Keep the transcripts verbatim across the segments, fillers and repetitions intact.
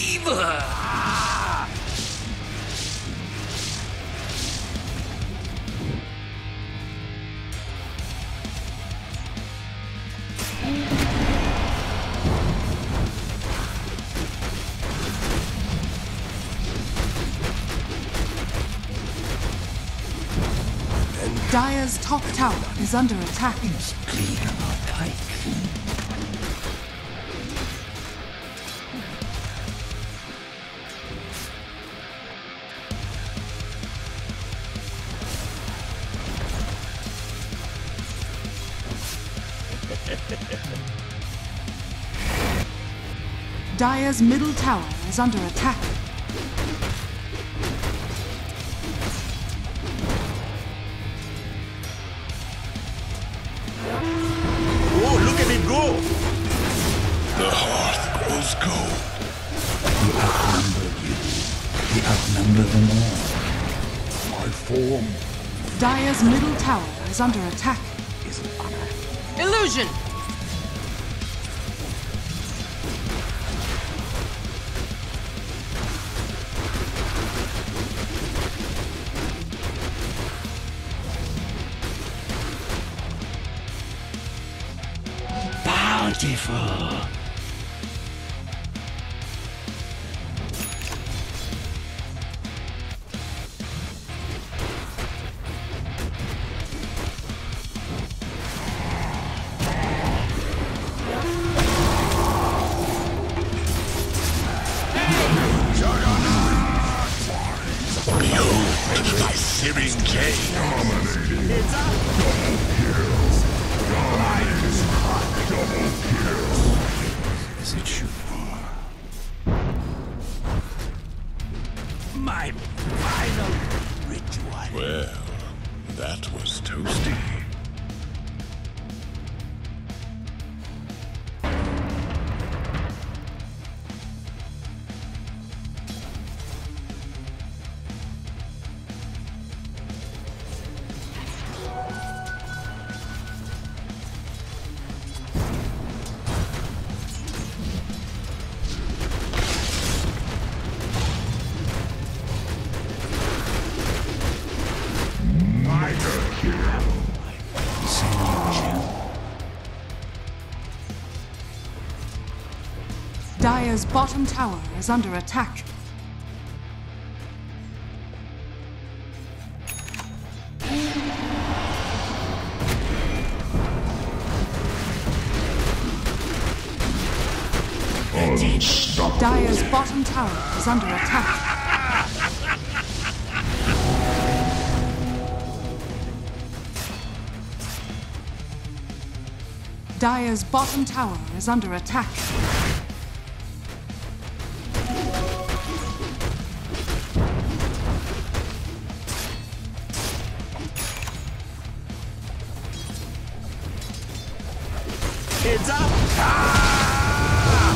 fever! Dire's top tower is under attack. It's clean our pike. Dire's middle tower is under attack. Oh, look at it go! The hearth grows cold. We outnumber you. We outnumber them all. My form. Dire's middle tower is under attack. Is an honor. Illusion! Bountiful. Behold my searing jade. It's up! Is it true? My final ritual. Well, that was toasty. Dire's bottom tower is under attack. Dire's bottom tower is under attack. Dire's bottom tower is under attack. It's up! Ah!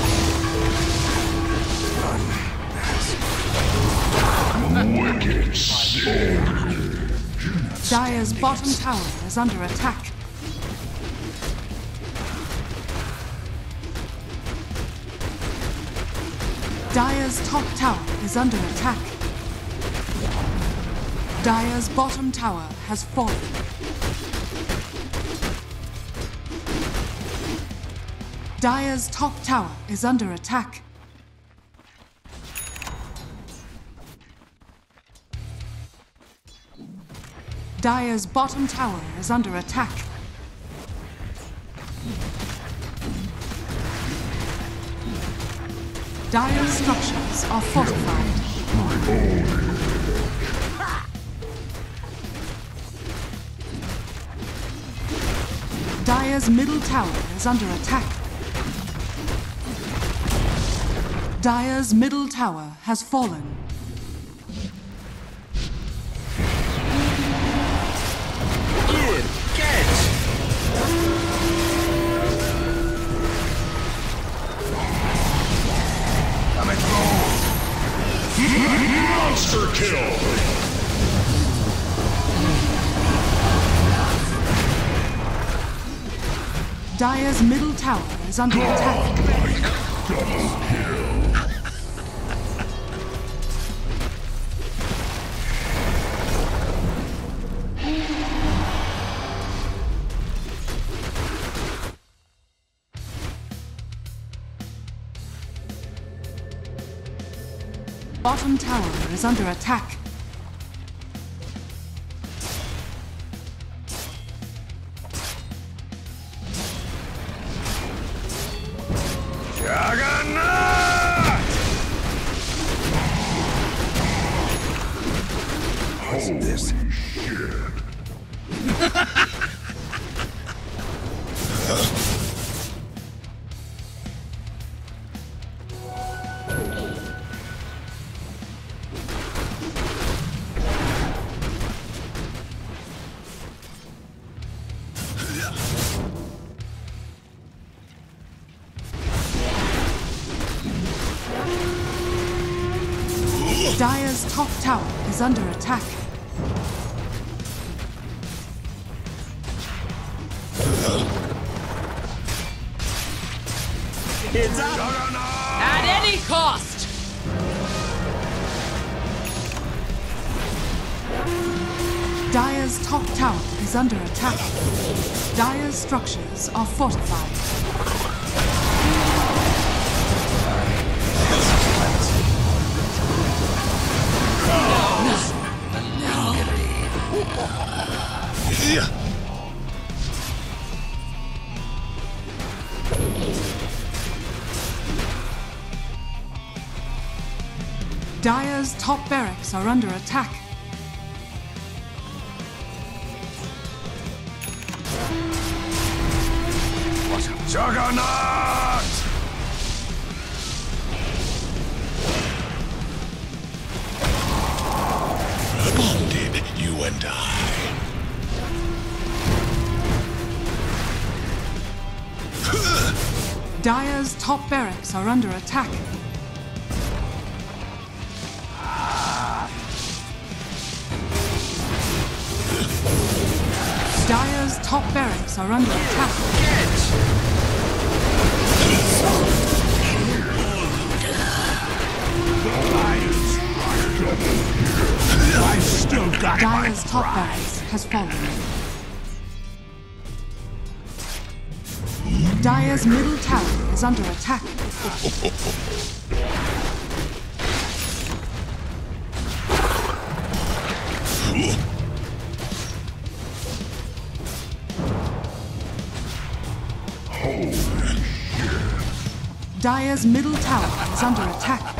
Wicked sword. Dire's bottom tower is under attack. Dire's top tower is under attack. Dire's bottom tower has fallen. Dire's top tower is under attack. Dire's bottom tower is under attack. Dire's structures are fortified. Dire's middle tower is under attack. Dire's middle tower has fallen. Good catch! Come and go. Monster kill. Dire's middle tower is under attack. Godlike double kill. Bottom tower is under attack. Juggernaut! What's this? Shit. Dire's top tower is under attack. It's up! At any cost! Dire's top tower is under attack. Dire's structures are fortified. Dire's top barracks are under attack. Juggernaut! Bonded, you and I. Dire's top barracks are under attack. Dire's top barracks are under attack. I've still got Dire's top barracks has fallen. Dire's middle tower is under attack. Dire's middle tower is under attack.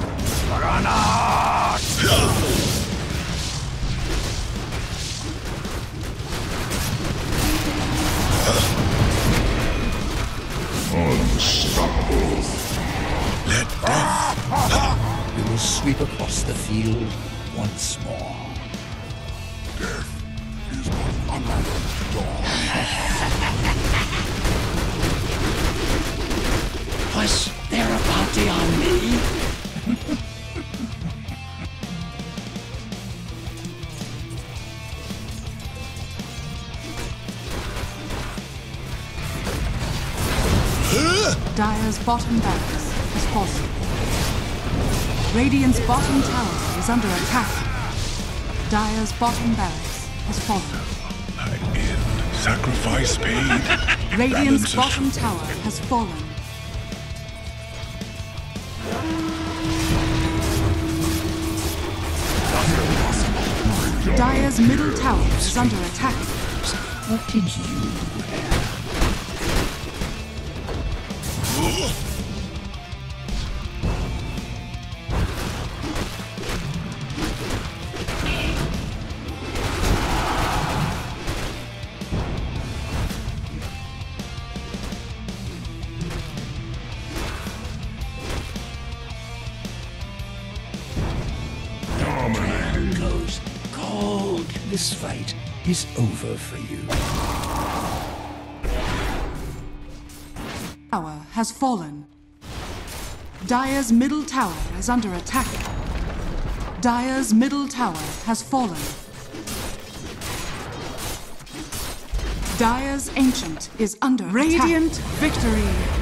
Unstoppable. Let death. We will sweep across the field once more. Death is but another dawn. Was there a bounty on me? Dire's bottom barracks has fallen. Radiant's bottom tower is under attack. Dire's bottom barracks has fallen. I end. Sacrifice paid. Radiant's Balance bottom is- tower has fallen. Dire's middle tower is under attack. What did you goes cold. This fight is over for you. Tower has fallen. Dire's middle tower is under attack. Dire's middle tower has fallen. Dire's ancient is under attack. Radiant victory.